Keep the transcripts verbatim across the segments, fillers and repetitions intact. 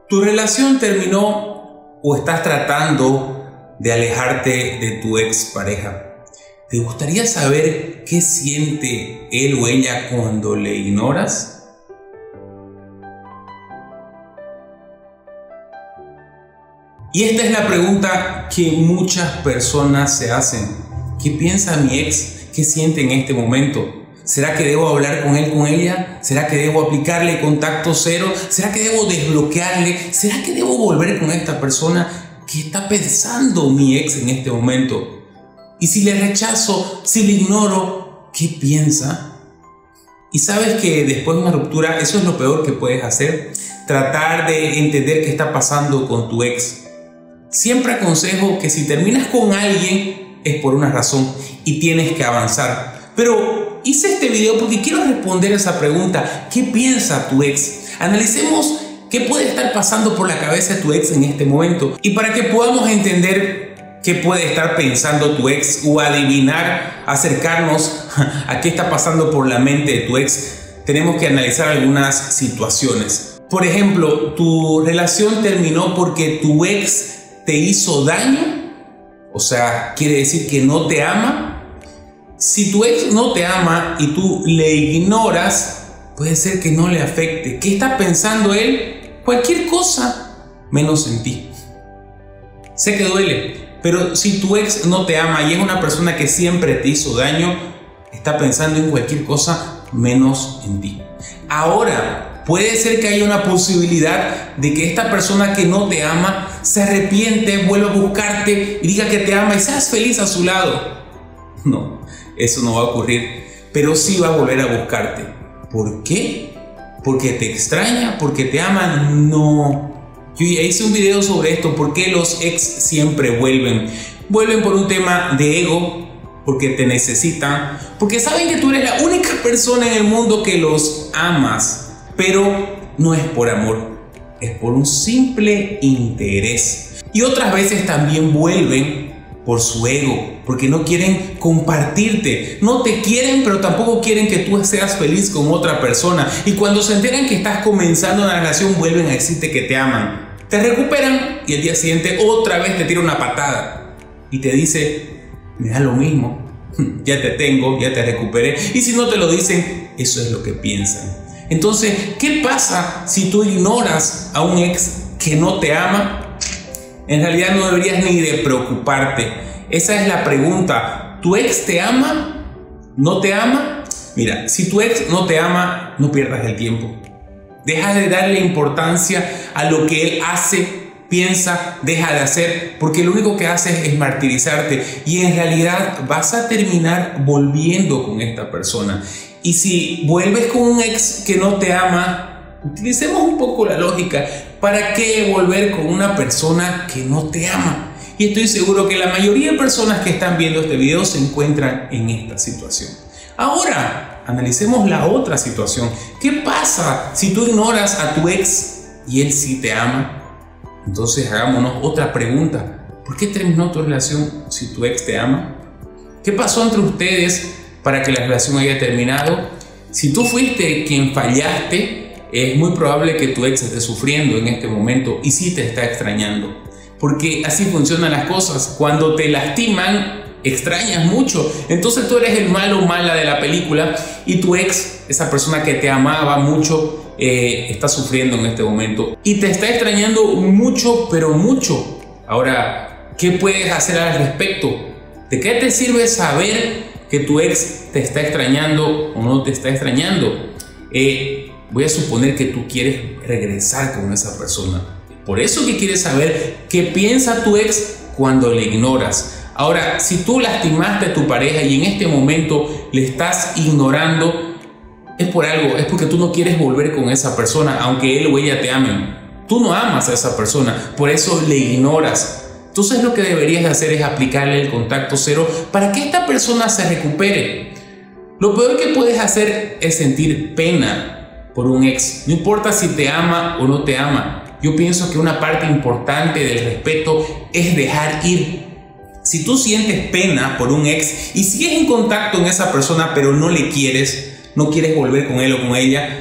¿Tu relación terminó o estás tratando de alejarte de tu expareja? ¿Te gustaría saber qué siente él o ella cuando le ignoras? Y esta es la pregunta que muchas personas se hacen. ¿Qué piensa mi ex? ¿Qué siente en este momento? ¿Será que debo hablar con él, con ella? ¿Será que debo aplicarle contacto cero? ¿Será que debo desbloquearle? ¿Será que debo volver con esta persona? ¿Qué está pensando mi ex en este momento? Y si le rechazo, si le ignoro, ¿qué piensa? Y sabes que después de una ruptura, eso es lo peor que puedes hacer. Tratar de entender qué está pasando con tu ex. Siempre aconsejo que si terminas con alguien es por una razón y tienes que avanzar. Pero hice este video porque quiero responder esa pregunta. ¿Qué piensa tu ex? Analicemos qué puede estar pasando por la cabeza de tu ex en este momento. Y para que podamos entender qué puede estar pensando tu ex o adivinar, acercarnos a qué está pasando por la mente de tu ex, tenemos que analizar algunas situaciones. Por ejemplo, tu relación terminó porque tu ex te hizo daño. O sea, quiere decir que no te ama. Si tu ex no te ama y tú le ignoras, puede ser que no le afecte. ¿Qué está pensando él? Cualquier cosa menos en ti. Sé que duele, pero si tu ex no te ama y es una persona que siempre te hizo daño, está pensando en cualquier cosa menos en ti. Ahora, puede ser que haya una posibilidad de que esta persona que no te ama se arrepiente, vuelva a buscarte y diga que te ama y seas feliz a su lado. No, eso no va a ocurrir, pero sí va a volver a buscarte. ¿Por qué? ¿Porque te extraña? ¿Porque te ama? No. Yo ya hice un video sobre esto, ¿por qué los ex siempre vuelven? Vuelven por un tema de ego, porque te necesitan, porque saben que tú eres la única persona en el mundo que los amas, pero no es por amor, es por un simple interés. Y otras veces también vuelven por su ego, porque no quieren compartirte, no te quieren, pero tampoco quieren que tú seas feliz con otra persona. Y cuando se enteran que estás comenzando una relación, vuelven a decirte que te aman. Te recuperan y el día siguiente otra vez te tira una patada y te dice, me da lo mismo, ya te tengo, ya te recuperé. Y si no te lo dicen, eso es lo que piensan. Entonces, ¿qué pasa si tú ignoras a un ex que no te ama? En realidad no deberías ni de preocuparte. Esa es la pregunta. ¿Tu ex te ama? ¿No te ama? Mira, si tu ex no te ama, no pierdas el tiempo. Deja de darle importancia a lo que él hace, piensa, deja de hacer, porque lo único que haces es martirizarte y en realidad vas a terminar volviendo con esta persona. Y si vuelves con un ex que no te ama, utilicemos un poco la lógica. ¿Para qué volver con una persona que no te ama? Y estoy seguro que la mayoría de personas que están viendo este video se encuentran en esta situación. Ahora, analicemos la otra situación. ¿Qué pasa si tú ignoras a tu ex y él sí te ama? Entonces hagámonos otra pregunta. ¿Por qué terminó tu relación si tu ex te ama? ¿Qué pasó entre ustedes para que la relación haya terminado? Si tú fuiste quien fallaste, es muy probable que tu ex esté sufriendo en este momento y sí te está extrañando. Porque así funcionan las cosas. Cuando te lastiman, extrañas mucho. Entonces tú eres el malo o mala de la película y tu ex, esa persona que te amaba mucho, eh, está sufriendo en este momento. Y te está extrañando mucho, pero mucho. Ahora, ¿qué puedes hacer al respecto? ¿De qué te sirve saber que tu ex te está extrañando o no te está extrañando? Eh, voy a suponer que tú quieres regresar con esa persona. Por eso que quieres saber qué piensa tu ex cuando le ignoras. Ahora, si tú lastimaste a tu pareja y en este momento le estás ignorando, es por algo, es porque tú no quieres volver con esa persona, aunque él o ella te amen. Tú no amas a esa persona, por eso le ignoras. Entonces lo que deberías de hacer es aplicarle el contacto cero para que esta persona se recupere. Lo peor que puedes hacer es sentir pena por un ex. No importa si te ama o no te ama. Yo pienso que una parte importante del respeto es dejar ir. Si tú sientes pena por un ex y sigues en contacto con esa persona pero no le quieres, no quieres volver con él o con ella,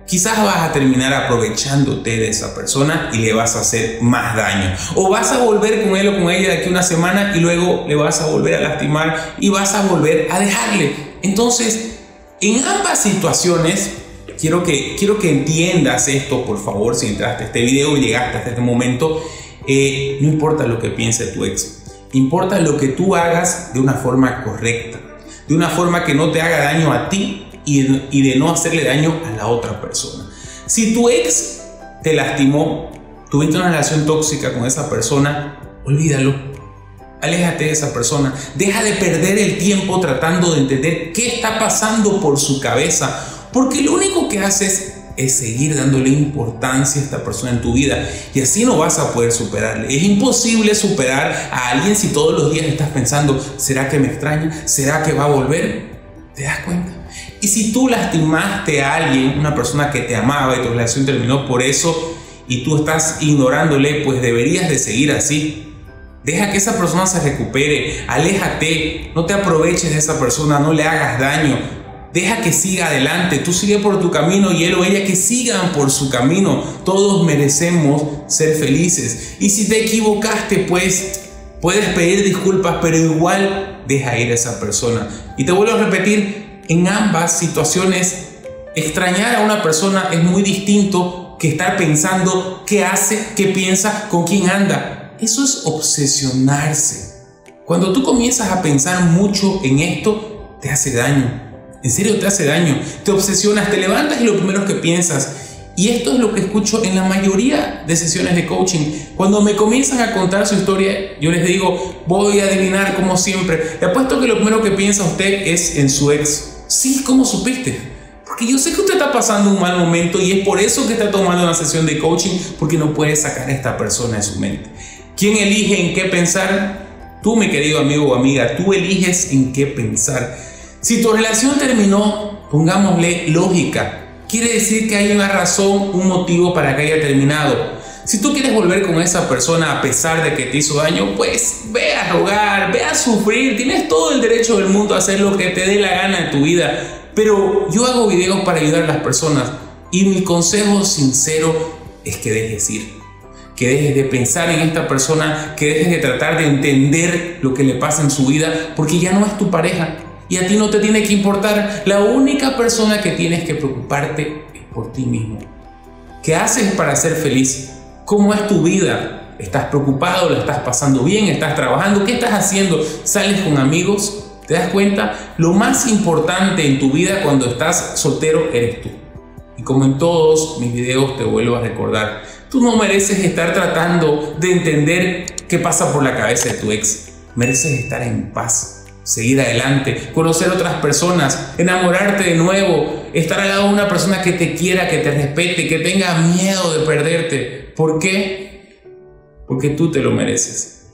quizás vas a terminar aprovechándote de esa persona y le vas a hacer más daño. O vas a volver con él o con ella de aquí a una semana y luego le vas a volver a lastimar y vas a volver a dejarle. Entonces, en ambas situaciones, quiero que, quiero que entiendas esto, por favor, si entraste a este video y llegaste hasta este momento. Eh, no importa lo que piense tu ex, importa lo que tú hagas de una forma correcta, de una forma que no te haga daño a ti y de, y de no hacerle daño a la otra persona. Si tu ex te lastimó, tuviste una relación tóxica con esa persona, olvídalo, aléjate de esa persona, deja de perder el tiempo tratando de entender qué está pasando por su cabeza, porque lo único que haces es seguir dándole importancia a esta persona en tu vida y así no vas a poder superarle. Es imposible superar a alguien si todos los días estás pensando, ¿será que me extraña? ¿Será que va a volver? ¿Te das cuenta? Y si tú lastimaste a alguien, una persona que te amaba y tu relación terminó por eso y tú estás ignorándole, pues deberías de seguir así. Deja que esa persona se recupere, aléjate, no te aproveches de esa persona, no le hagas daño. Deja que siga adelante, tú sigue por tu camino y él o ella que sigan por su camino. Todos merecemos ser felices. Y si te equivocaste, pues puedes pedir disculpas, pero igual deja ir a esa persona. Y te vuelvo a repetir, en ambas situaciones, extrañar a una persona es muy distinto que estar pensando qué hace, qué piensa, con quién anda. Eso es obsesionarse. Cuando tú comienzas a pensar mucho en esto, te hace daño. En serio te hace daño, te obsesionas, te levantas y lo primero que piensas. Y esto es lo que escucho en la mayoría de sesiones de coaching. Cuando me comienzan a contar su historia, yo les digo, voy a adivinar como siempre. Le apuesto que lo primero que piensa usted es en su ex. Sí, ¿cómo supiste? Porque yo sé que usted está pasando un mal momento y es por eso que está tomando una sesión de coaching, porque no puede sacar a esta persona de su mente. ¿Quién elige en qué pensar? Tú, mi querido amigo o amiga, tú eliges en qué pensar. Si tu relación terminó, pongámosle lógica. Quiere decir que hay una razón, un motivo para que haya terminado. Si tú quieres volver con esa persona a pesar de que te hizo daño, pues ve a rogar, ve a sufrir. Tienes todo el derecho del mundo a hacer lo que te dé la gana en tu vida. Pero yo hago videos para ayudar a las personas y mi consejo sincero es que dejes ir. Que dejes de pensar en esta persona, que dejes de tratar de entender lo que le pasa en su vida, porque ya no es tu pareja. Y a ti no te tiene que importar. La única persona que tienes que preocuparte es por ti mismo. ¿Qué haces para ser feliz? ¿Cómo es tu vida? ¿Estás preocupado? ¿La estás pasando bien? ¿Estás trabajando? ¿Qué estás haciendo? ¿Sales con amigos? ¿Te das cuenta? Lo más importante en tu vida cuando estás soltero eres tú. Y como en todos mis videos te vuelvo a recordar, tú no mereces estar tratando de entender qué pasa por la cabeza de tu ex. Mereces estar en paz. Seguir adelante, conocer otras personas, enamorarte de nuevo, estar al lado de una persona que te quiera, que te respete, que tenga miedo de perderte. ¿Por qué? Porque tú te lo mereces.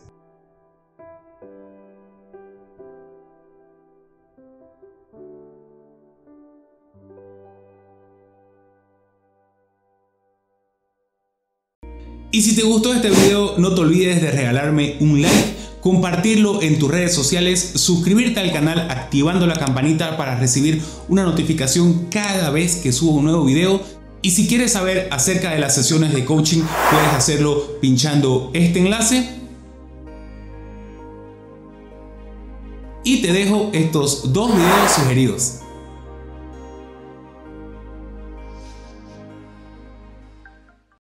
Y si te gustó este video, no te olvides de regalarme un like, compartirlo en tus redes sociales, suscribirte al canal activando la campanita para recibir una notificación cada vez que subo un nuevo video. Y si quieres saber acerca de las sesiones de coaching, puedes hacerlo pinchando este enlace. Y te dejo estos dos videos sugeridos.